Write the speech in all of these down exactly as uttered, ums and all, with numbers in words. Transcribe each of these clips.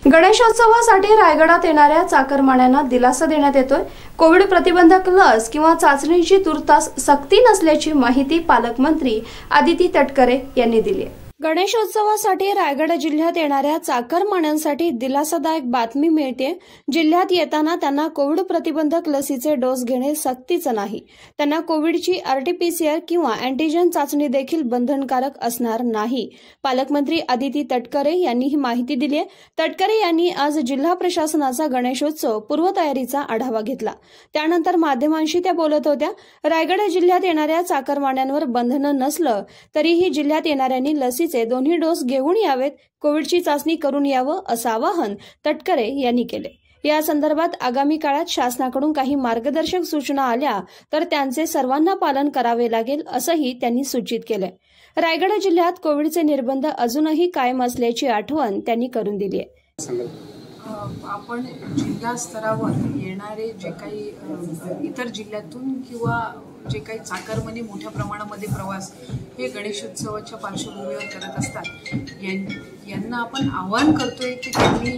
गणेशोत्सवासाठी रायगडात येणाऱ्या चाकरमान्यांना दिलासा देण्यात येतोय। कोविड प्रतिबंधक लस किंवा चाचणीची तुर्तास सक्ती नसल्याची माहिती पालकमंत्री आदिती तटकरे यांनी दिली आहे। गणेशोत्सवासाठी रायगड जिल्ह्यात येणाऱ्या चाकरमान्यांसाठी दिलासादायक बातमी मिळते। जिल्ह्यात येताना त्यांना कोविड प्रतिबंधक लसीचे डोस घेणे सक्तीचं नाही। त्यांना कोविडची आरटीपीसीआर किंवा अँटीजन चाचणी देखील बंधनकारक असणार नाही। पालकमंत्री आदिती तटकरे यांनी ही माहिती दिली आहे। तटकरे यांनी आज जिल्हा प्रशासनाचा गणेशोत्सव पूर्वतयारीचा आढावा घेतला। त्यानंतर माध्यमांशी त्या बोलत होत्या। रायगड जिल्ह्यात येणाऱ्या चाकरमान्यांवर बंधनं नसलं तरीही जिल्ह्यात येणाऱ्यांनी लसी दोन्ही डोस घेऊन यावेत, कोविडची चाचणी करून यावं असं आवाहन तटकरे यांनी केले। या संदर्भात आगामी काळात शासनाकडून काही मार्गदर्शक सूचना आल्या तर त्यांचे सर्वांना पालन करावे लागेल असंही त्यांनी सूचित केलंय। रायगड जिल्ह्यात कोविडचे निर्बंध अजूनही कायम असल्याची आठवण त्यांनी करून दिली आहे। आपण जिल्हा स्तरावर येणारे जे काही इतर जिल्ह्यातून किंवा जे काही चाकरमानी मोठ्या प्रमाणामध्ये प्रवास हे गणेशोत्सवाच्या पार्श्वभूमीवर करत असतात, यांना आपण आवाहन करतोय की त्यांनी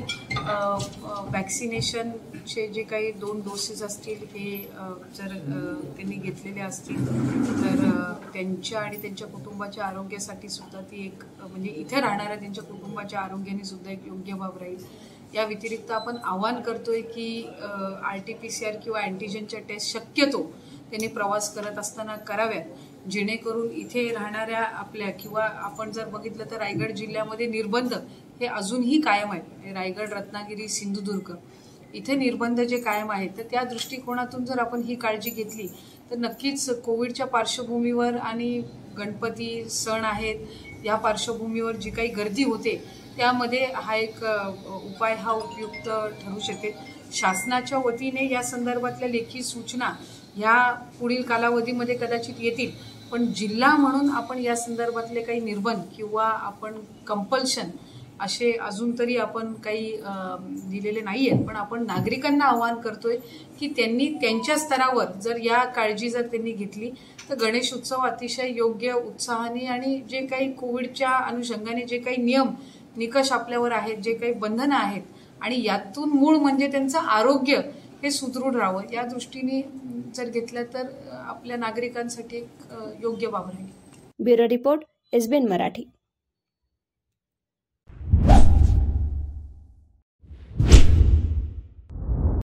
वॅक्सिनेशनचे जे काही दोन डोसेस असतील हे जर त्यांनी घेतलेले असतील तर त्यांच्या आणि त्यांच्या कुटुंबाच्या आरोग्यासाठी सुद्धा ती एक म्हणजे इथे राहणाऱ्या त्यांच्या कुटुंबाच्या आरोग्याने सुद्धा एक योग्य बाब राहील। या व्यतिरिक्त आपण आवाहन करतोय की R T P C R किंवा अँटीजनच्या टेस्ट शक्यतो त्यांनी प्रवास करत असताना कराव्यात, जेणेकरून इथे राहणाऱ्या आपल्या किंवा आपण जर बघितलं तर रायगड जिल्ह्यामध्ये निर्बंध हे अजूनही कायम आहेत। रायगड, रत्नागिरी, सिंधुदुर्ग इथे निर्बंध जे कायम आहेत, तर त्या दृष्टिकोनातून जर आपण ही काळजी घेतली तर नक्कीच कोविडच्या पार्श्वभूमीवर आणि गणपती सण आहेत या पार्श्वभूमीवर जी काही गर्दी होते त्यामध्ये हा एक उपाय हा उपयुक्त ठरू शकेल। शासनाच्या वतीने या संदर्भातल्या लेखी सूचना ह्या पुढील कालावधीमध्ये कदाचित येतील, पण जिल्हा म्हणून आपण या संदर्भातले काही निर्बंध किंवा आपण कंपल्शन असे अजून तरी आपण काही दिलेले नाही आहेत, पण आपण नागरिकांना आवाहन करतोय की त्यांनी त्यांच्या स्तरावर जर या काळजी जर त्यांनी घेतली तर गणेश उत्सव अतिशय योग्य उत्साहाने आणि जे काही कोविडच्या अनुषंगाने जे काही नियम निकष आपल्यावर आहेत, जे काही बंधनं आहेत आणि यातून मूळ म्हणजे त्यांचं आरोग्य हे सुदृढ राहावं या दृष्टीने जर घेतलं तर आपल्या नागरिकांसाठी एक योग्य बाब राहील। Bureau report, S B N Marathi.